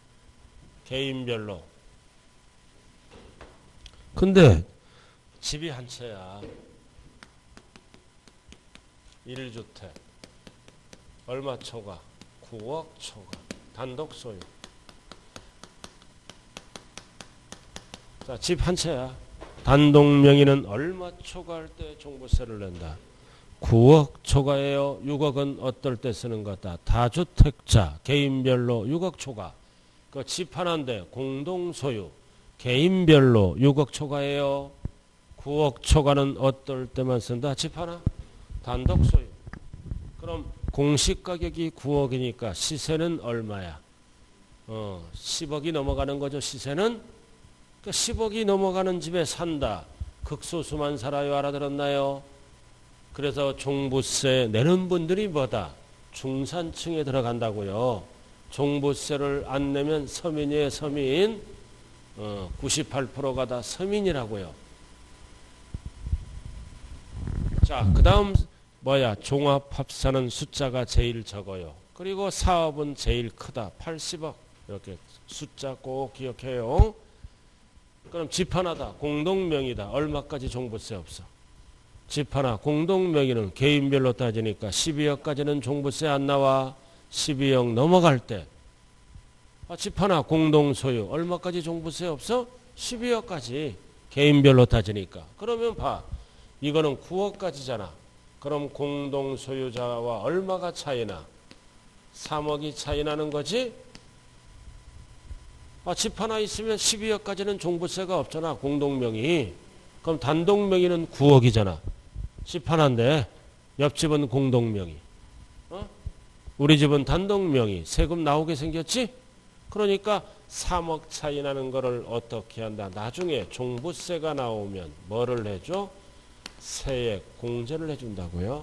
A: 개인별로. 근데 집이 한 채야. 일 주택. 얼마 초과? 구억 초과. 단독 소유. 자, 집 한 채야. 단독 명의는 얼마 초과할 때 종부세를 낸다. 구억 초과예요. 육억은 어떨 때 쓰는 거다. 다주택자 개인별로 육억 초과. 그 집 하나인데 공동 소유. 개인별로 육억 초과예요. 구억 초과는 어떨 때만 쓴다. 집 하나 단독 소유. 그럼 공시 가격이 구억이니까 시세는 얼마야? 어, 십억이 넘어가는 거죠. 시세는. 그러니까 십억이 넘어가는 집에 산다. 극소수만 살아요. 알아들었나요? 그래서 종부세 내는 분들이 뭐다? 중산층에 들어간다고요. 종부세를 안 내면 서민이에요. 서민. 어, 구십팔 퍼센트가 다 서민이라고요. 자, 그 다음 뭐야? 종합합산은 숫자가 제일 적어요. 그리고 사업은 제일 크다. 팔십억. 이렇게 숫자 꼭 기억해요. 그럼 집 하나다. 공동명의다. 얼마까지 종부세 없어? 집 하나. 공동명의는 개인별로 따지니까 십이억까지는 종부세 안 나와. 십이억 넘어갈 때. 아, 집 하나 공동소유. 얼마까지 종부세 없어? 십이억까지. 개인별로 따지니까. 그러면 봐. 이거는 구억까지잖아. 그럼 공동소유자와 얼마가 차이나? 삼억이 차이 나는 거지? 아, 집 하나 있으면 십이억까지는 종부세가 없잖아. 공동명의. 그럼 단독명의는 구억이잖아. 집 하나인데 옆집은 공동명의. 어? 우리 집은 단독명의. 세금 나오게 생겼지? 그러니까 삼억 차이 나는 거를 어떻게 한다? 나중에 종부세가 나오면 뭐를 해줘? 세액 공제를 해준다고요.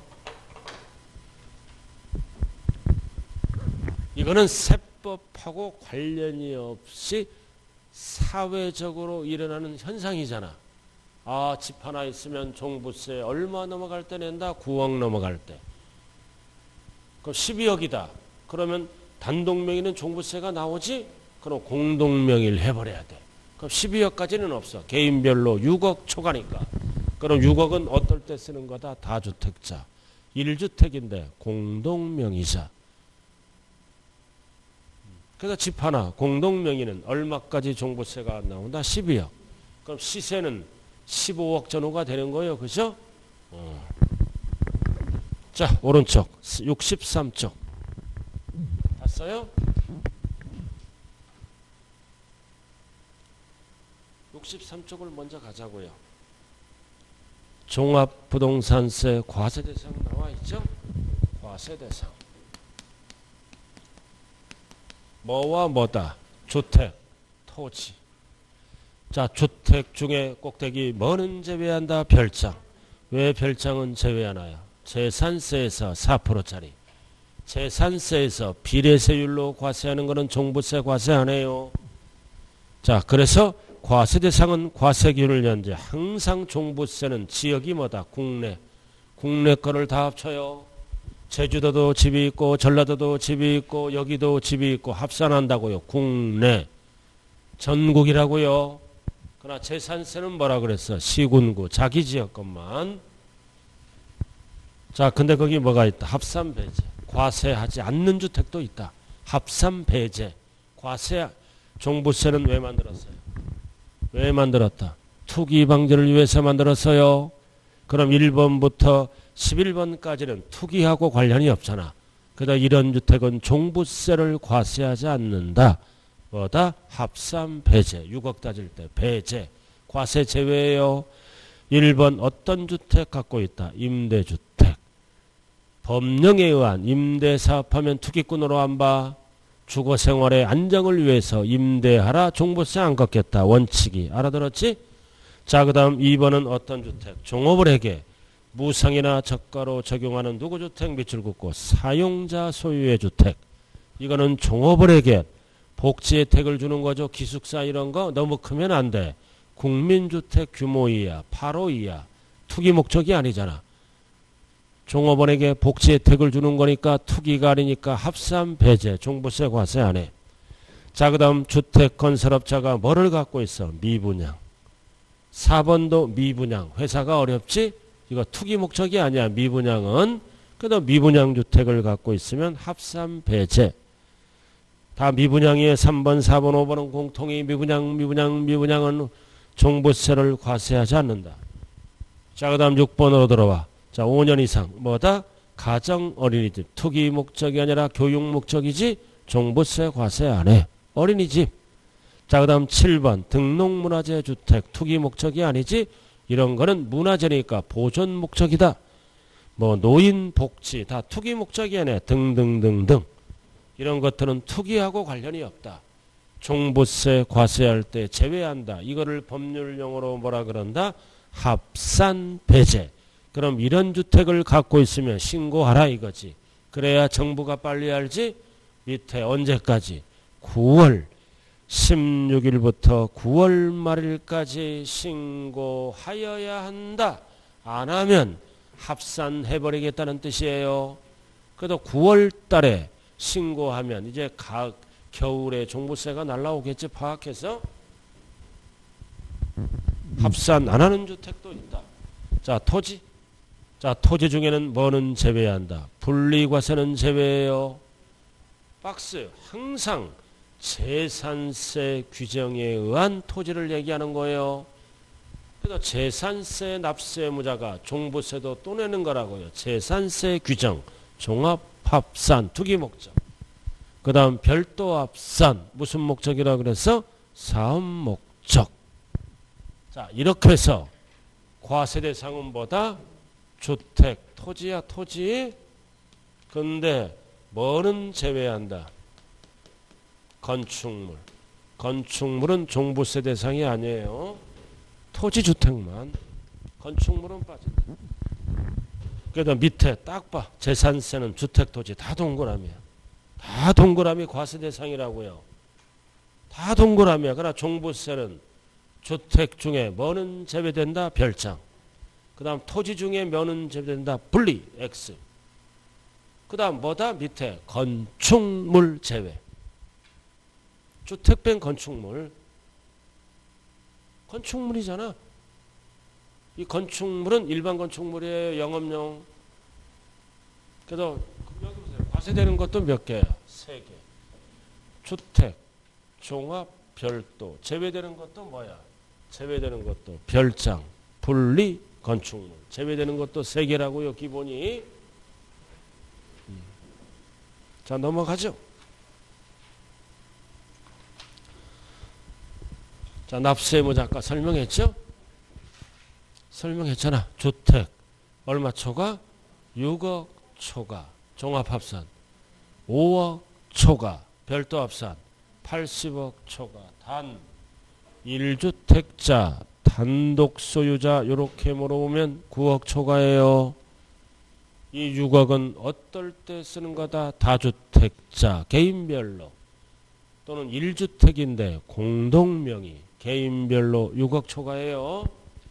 A: 이거는 세법하고 관련이 없이 사회적으로 일어나는 현상이잖아. 아, 집 하나 있으면 종부세 얼마 넘어갈 때 낸다? 구억 넘어갈 때. 그럼 십이억이다. 그러면 단독명의는 종부세가 나오지? 그럼 공동명의를 해버려야 돼. 그럼 십이억까지는 없어. 개인별로 육억 초과니까. 그럼 육억은 어떨 때 쓰는 거다? 다주택자. 일 주택인데 공동명의자. 그래서 집 하나 공동명의는 얼마까지 종부세가 안 나온다? 십이억. 그럼 시세는 십오억 전후가 되는 거예요. 그죠? 어. 자, 오른쪽 육십삼 쪽 봤어요? 육십삼 쪽을 먼저 가자고요. 종합부동산세 과세대상 나와 있죠? 과세대상. 뭐와 뭐다? 주택, 토지. 자, 주택 중에 꼭대기 뭐는 제외한다? 별장. 왜 별장은 제외하나요? 재산세에서 사 퍼센트짜리. 재산세에서 비례세율로 과세하는 것은 종부세 과세 안 해요. 자, 그래서 과세 대상은 과세기준을 연재. 항상 종부세는 지역이 뭐다? 국내. 국내 거를 다 합쳐요. 제주도도 집이 있고 전라도도 집이 있고 여기도 집이 있고 합산한다고요. 국내. 전국이라고요. 그러나 재산세는 뭐라 그랬어? 시군구. 자기 지역 것만. 자, 근데 거기 뭐가 있다? 합산배제. 과세하지 않는 주택도 있다. 합산배제. 과세. 종부세는 왜 만들었어요? 왜 만들었다? 투기 방지를 위해서 만들었어요. 그럼 일 번부터 십일 번까지는 투기하고 관련이 없잖아. 그러다 이런 주택은 종부세를 과세하지 않는다. 뭐다? 합산 배제. 육억 따질 때 배제. 과세 제외예요. 일 번 어떤 주택 갖고 있다? 임대주택. 법령에 의한 임대사업하면 투기꾼으로 안 봐. 주거생활의 안정을 위해서 임대하라. 종부세 안 걷겠다. 원칙이. 알아들었지? 자, 그 다음 이 번은 어떤 주택? 종업을 해게. 무상이나 저가로 적용하는 누구주택 밑줄 긋고 사용자 소유의 주택. 이거는 종업을 해게. 복지 혜택을 주는 거죠. 기숙사 이런 거 너무 크면 안 돼. 국민주택 규모 이하, 팔 호 이하. 투기 목적이 아니잖아. 종업원에게 복지 혜택을 주는 거니까 투기가 아니니까 합산 배제, 종부세 과세 안 해. 자, 그 다음 주택 건설업자가 뭐를 갖고 있어? 미분양. 사 번도 미분양. 회사가 어렵지? 이거 투기 목적이 아니야. 미분양은. 그래도 미분양 주택을 갖고 있으면 합산 배제. 다 미분양이에요. 삼 번, 사 번, 오 번은 공통이 미분양, 미분양, 미분양은 종부세를 과세하지 않는다. 자, 그 다음 육 번으로 들어와. 자, 오 년 이상. 뭐다? 가정 어린이집. 투기 목적이 아니라 교육 목적이지 종부세 과세 안 해. 어린이집. 자, 그 다음 칠 번. 등록문화재 주택. 투기 목적이 아니지. 이런 거는 문화재니까 보존 목적이다. 뭐 노인 복지. 다 투기 목적이 아니야. 등등등등. 이런 것들은 투기하고 관련이 없다. 종부세 과세할 때 제외한다. 이거를 법률용어로 뭐라 그런다? 합산 배제. 그럼 이런 주택을 갖고 있으면 신고하라 이거지. 그래야 정부가 빨리 알지. 밑에 언제까지? 구월 십육 일부터 구월 말일까지 신고하여야 한다. 안 하면 합산해버리겠다는 뜻이에요. 그래도 구월 달에 신고하면 이제 가, 겨울에 종부세가 날라오겠지. 파악해서 합산 안 하는 주택도 있다. 자, 토지. 자, 토지 중에는 뭐는 제외한다. 분리과세는 제외해요. 박스. 항상 재산세 규정에 의한 토지를 얘기하는 거예요. 그래서 재산세 납세무자가 종부세도 또 내는 거라고요. 재산세 규정. 종합합산. 투기 목적. 그 다음 별도 합산. 무슨 목적이라 그래서? 사업 목적. 자, 이렇게 해서 과세 대상은 뭐다? 주택, 토지야 토지. 근데 뭐는 제외한다? 건축물. 건축물은 종부세 대상이 아니에요. 토지 주택만. 건축물은 빠진다. 그래도 밑에 딱 봐. 재산세는 주택, 토지 다 동그라미야. 다 동그라미 과세 대상이라고요. 다 동그라미야. 그러나 종부세는 주택 중에 뭐는 제외된다? 별장. 그 다음 토지 중에 뭐는 제외된다? 분리. X. 그 다음 뭐다? 밑에 건축물 제외. 주택 뺀 건축물. 건축물이잖아. 이 건축물은 일반 건축물이에요. 영업용. 그래도 여기 보세요. 과세되는 것도 몇 개야? 세 개. 주택, 종합, 별도. 제외되는 것도 뭐야? 제외되는 것도 별장, 분리, 건축물. 제외되는 것도 세 개라고요. 기본이. 자, 넘어가죠. 자, 납세의무자 아까 설명했죠? 설명했잖아. 주택 얼마 초과? 육억 초과. 종합합산 오억 초과. 별도합산 팔십억 초과. 단 일 주택자 단독 소유자 요렇게 물어보면 구억 초과예요. 이 육억은 어떨 때 쓰는 거다? 다주택자 개인별로 또는 일 주택인데 공동명의 개인별로 육억 초과예요.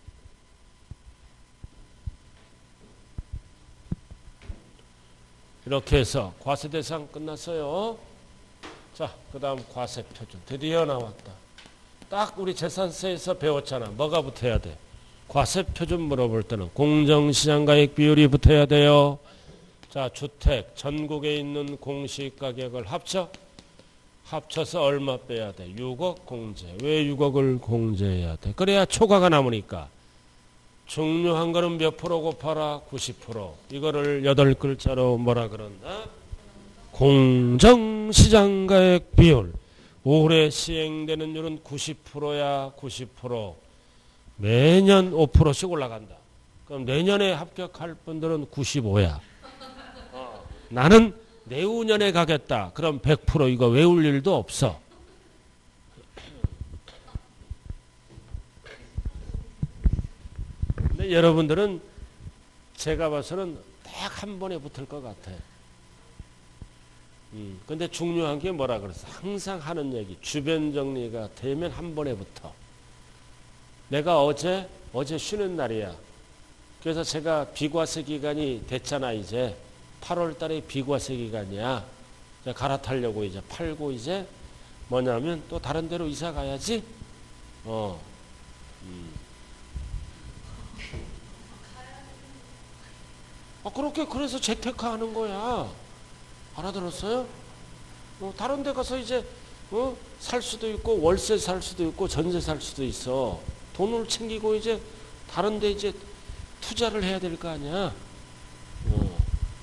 A: 이렇게 해서 과세 대상 끝났어요. 자, 그 다음 과세 표준 드디어 나왔다. 딱 우리 재산세에서 배웠잖아. 뭐가 붙어야 돼? 과세 표준 물어볼 때는 공정시장가액 비율이 붙어야 돼요. 자, 주택 전국에 있는 공시가격을 합쳐 합쳐서 얼마 빼야 돼? 육억 공제. 왜 육억을 공제해야 돼? 그래야 초과가 남으니까. 중요한 거는 몇 프로 곱하라? 구십 퍼센트. 이거를 여덟 글자로 뭐라 그런다? 공정시장가액 비율. 올해 시행되는 율은 구십 퍼센트야. 구십 퍼센트. 매년 오 퍼센트씩 올라간다. 그럼 내년에 합격할 분들은 구십오야. 어. 나는 내후년에 가겠다. 그럼 백 퍼센트 이거 외울 일도 없어. 근데 여러분들은 제가 봐서는 딱 한 번에 붙을 것 같아. 음, 근데 중요한 게 뭐라 그랬어? 항상 하는 얘기. 주변 정리가 되면 한 번에 붙어. 내가 어제, 어제 쉬는 날이야. 그래서 제가 비과세 기간이 됐잖아, 이제. 팔월 달에 비과세 기간이야. 이제 갈아타려고 이제 팔고 이제 뭐냐면 또 다른 데로 이사 가야지. 어. 음. 아, 그렇게 그래서 재테크 하는 거야. 알아들었어요? 어, 다른 데 가서 이제 어? 살 수도 있고 월세 살 수도 있고 전세 살 수도 있어. 돈을 챙기고 이제 다른 데 이제 투자를 해야 될 거 아니야. 어.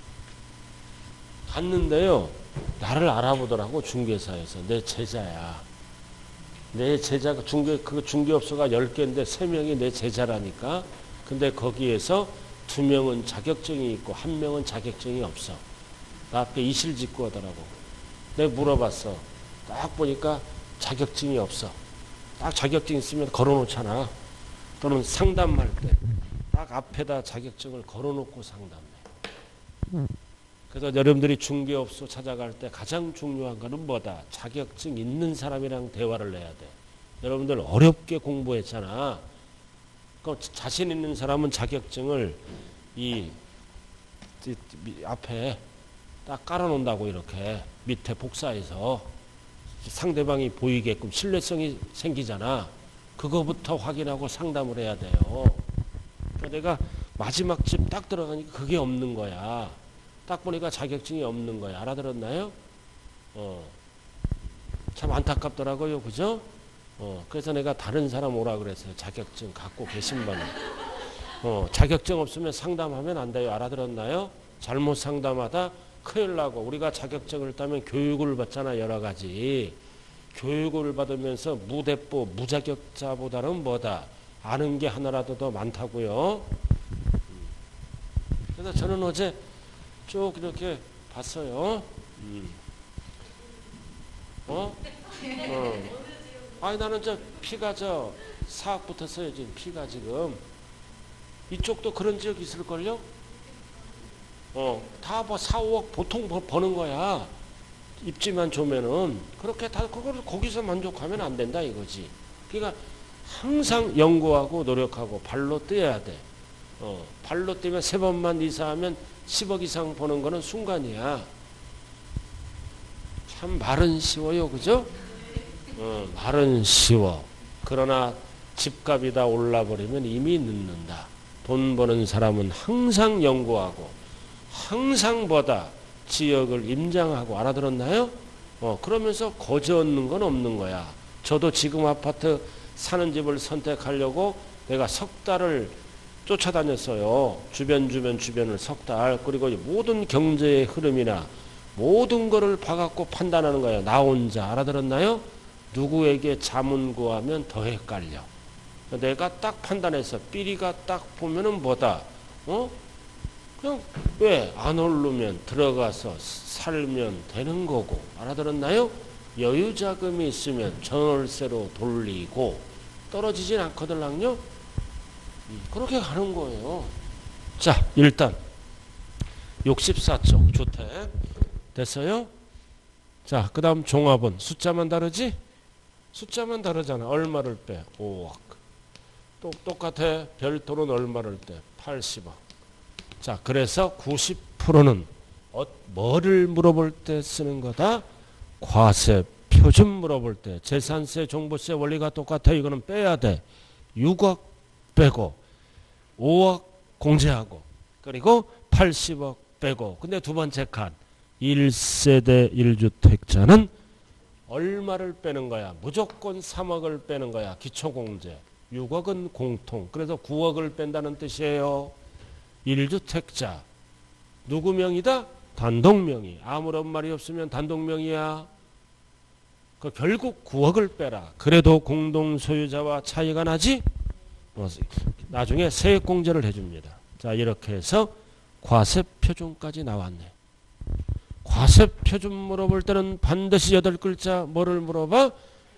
A: 갔는데요. 나를 알아보더라고 중개사에서. 내 제자야. 내 제자가 중개 그 중개업소가 열 개인데 세 명이 내 제자라니까. 근데 거기에서 두 명은 자격증이 있고 한 명은 자격증이 없어. 나 앞에 이실 짓고 하더라고. 내가 물어봤어. 딱 보니까 자격증이 없어. 딱 자격증 있으면 걸어놓잖아. 또는 상담할 때 딱 앞에다 자격증을 걸어놓고 상담해. 그래서 여러분들이 중개업소 찾아갈 때 가장 중요한 거는 뭐다? 자격증 있는 사람이랑 대화를 해야 돼. 여러분들 어렵게 공부했잖아. 그 자신 있는 사람은 자격증을 이, 이, 이 앞에 딱 깔아놓는다고 이렇게 밑에 복사해서 상대방이 보이게끔 신뢰성이 생기잖아. 그거부터 확인하고 상담을 해야 돼요. 그러니까 내가 마지막 집 딱 들어가니까 그게 없는 거야. 딱 보니까 자격증이 없는 거야. 알아들었나요? 어. 참 안타깝더라고요. 그죠? 어. 그래서 내가 다른 사람 오라 그랬어요. 자격증 갖고 계신 분은. 어. 자격증 없으면 상담하면 안 돼요. 알아들었나요? 잘못 상담하다 큰일 나고. 우리가 자격증을 따면 교육을 받잖아. 여러 가지. 교육을 받으면서 무대뽀, 무자격자보다는 뭐다? 아는 게 하나라도 더 많다고요. 그래서 저는 어제 쭉 이렇게 봤어요. 음. 어? 어. 아니 나는 저 피가 저 사억 붙었어요. 지금 피가 지금. 이쪽도 그런 지역 있을걸요? 어. 다 뭐 사, 오억 보통 버는 거야. 입지만 조면은. 그렇게 다 그걸 거기서 만족하면 안 된다 이거지. 그러니까 항상 연구하고 노력하고 발로 뛰어야 돼. 어. 발로 뛰면 세 번만 이사하면 십억 이상 버는 거는 순간이야. 참 말은 쉬워요. 그죠? 어, 말은 쉬워. 그러나 집값이 다 올라버리면 이미 늦는다. 돈 버는 사람은 항상 연구하고 항상 보다 지역을 임장하고. 알아들었나요? 어, 그러면서 거저 얻는 건 없는 거야. 저도 지금 아파트 사는 집을 선택하려고 내가 석 달을 쫓아다녔어요. 주변 주변 주변을 석 달. 그리고 모든 경제의 흐름이나 모든 거를 봐갖고 판단하는 거예요. 나 혼자. 알아들었나요? 누구에게 자문 구하면 더 헷갈려. 내가 딱 판단해서 삐리가 딱 보면은 뭐다? 어? 그냥 왜 안 오르면 들어가서 살면 되는 거고. 알아들었나요? 여유 자금이 있으면 전월세로 돌리고 떨어지진 않거든요. 그렇게 가는 거예요. 자, 일단 육십사 쪽 주택 됐어요? 자, 그 다음 종합은 숫자만 다르지? 숫자만 다르잖아. 얼마를 빼? 오억. 또 똑같아. 별도는 얼마를 빼? 팔십억. 자, 그래서 구십 퍼센트는 어, 뭐를 물어볼 때 쓰는 거다? 과세 표준 물어볼 때. 재산세, 종부세 원리가 똑같아. 이거는 빼야 돼. 육억 빼고 오억 공제하고 그리고 팔십억 빼고. 근데 두 번째 칸 일 세대 일 주택자는 얼마를 빼는 거야? 무조건 삼억을 빼는 거야. 기초공제. 육억은 공통. 그래서 구억을 뺀다는 뜻이에요. 일 주택자. 누구 명의다? 단독명의. 아무런 말이 없으면 단독명의야. 그 결국 구억을 빼라. 그래도 공동소유자와 차이가 나지? 나중에 세액공제를 해줍니다. 자, 이렇게 해서 과세표준까지 나왔네. 과세표준 물어볼 때는 반드시 여덟 글자 뭐를 물어봐?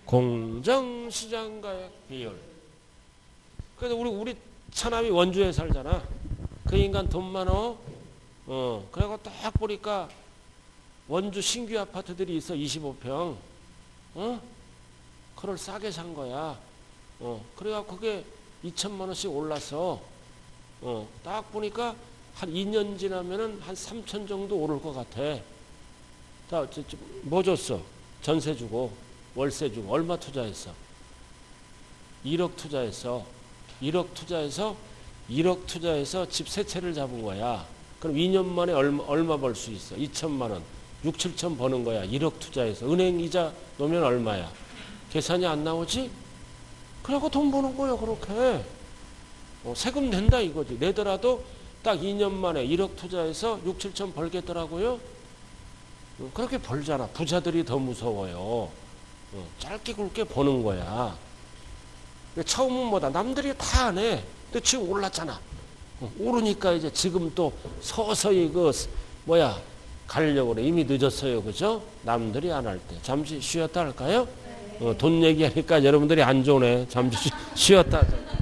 A: 공정시장가액 비율. 그래서 우리 우리 차남이 원주에 살잖아. 그 인간 돈 많어. 어, 그래고 딱 보니까 원주 신규 아파트들이 있어. 이십오 평. 어? 그걸 싸게 산 거야. 어, 그래갖고 그게 이천만 원씩 올라서, 어, 딱 보니까 한 이 년 지나면은 한 삼천 정도 오를 것 같아. 자, 저, 저, 뭐 줬어? 전세 주고, 월세 주고, 얼마 투자했어? 일억 투자했어. 일억 투자해서, 일억 투자해서 집 세 채를 잡은 거야. 그럼 이 년 만에 얼마, 얼마 벌 수 있어? 이천만 원. 육, 칠천 버는 거야. 일억 투자해서. 은행 이자 놓으면 얼마야? 계산이 안 나오지? 그래갖고 돈 버는 거야, 그렇게. 어, 세금 낸다 이거지. 내더라도 딱 이 년 만에 일억 투자해서 육, 칠천 벌겠더라고요. 어, 그렇게 벌잖아. 부자들이 더 무서워요. 어, 짧게 굵게 버는 거야. 처음은 뭐다. 남들이 다 안 해. 근데 지금 올랐잖아. 어, 오르니까 이제 지금 또 서서히 그, 뭐야, 가려고 그래. 이미 늦었어요. 그죠? 남들이 안 할 때. 잠시 쉬었다 할까요? 어, 돈 얘기하니까 여러분들이 안 좋네. 잠시 쉬, 쉬었다 하자.